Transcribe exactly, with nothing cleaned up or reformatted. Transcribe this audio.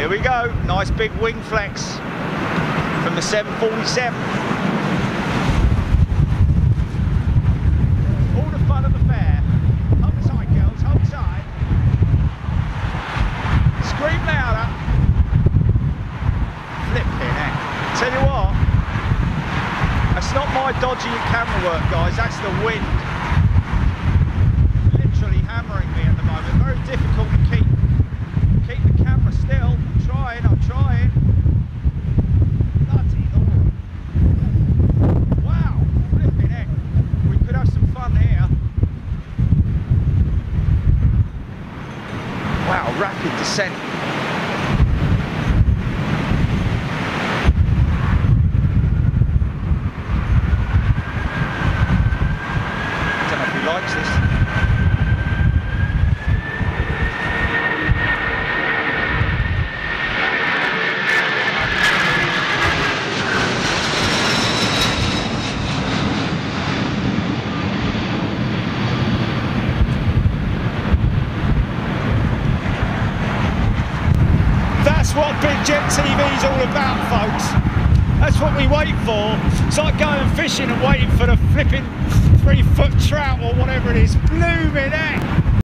Here we go, nice big wing flex from the seven forty-seven. All the fun of the fair. Hold tight girls, hold tight. Scream louder. Flipping heck. Tell you what, that's not my dodgy camera work, guys, that's the wind. Literally hammering me at the moment. Very difficult to keep keep the camera still. I'm trying, I'm trying. Bloody Lord. Wow, flipping heck. We could have some fun here. Wow, rapid descent. Likes this. That's what Big Jet T V's all about, folks. That's what we wait for. It's like going fishing and waiting for the flipping three foot trout or whatever it is. Blooming heck.